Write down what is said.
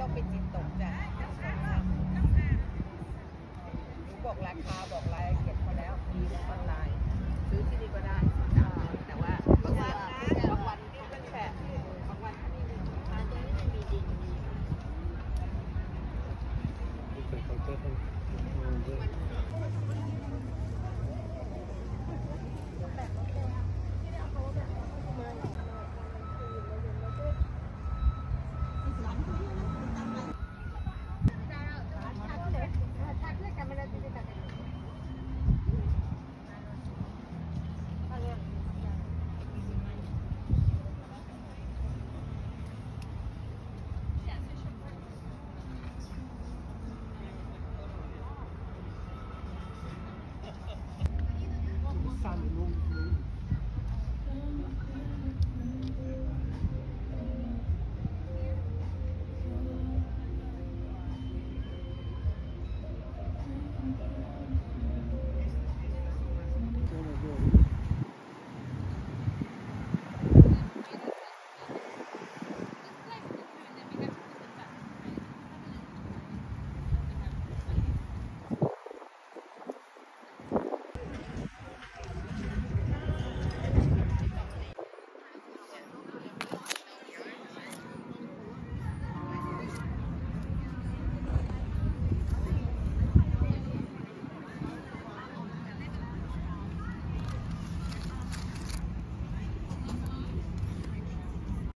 ไปจิตตกจ้ะบอกราคาบอกรายละเอียดเขาแล้วมีออนไลน์ซื้อที่นี่ก็ได้แต่ว่าบางวันที่มันแฉะบางวันถ้าไม่มีทางนี้ไม่มีดินมี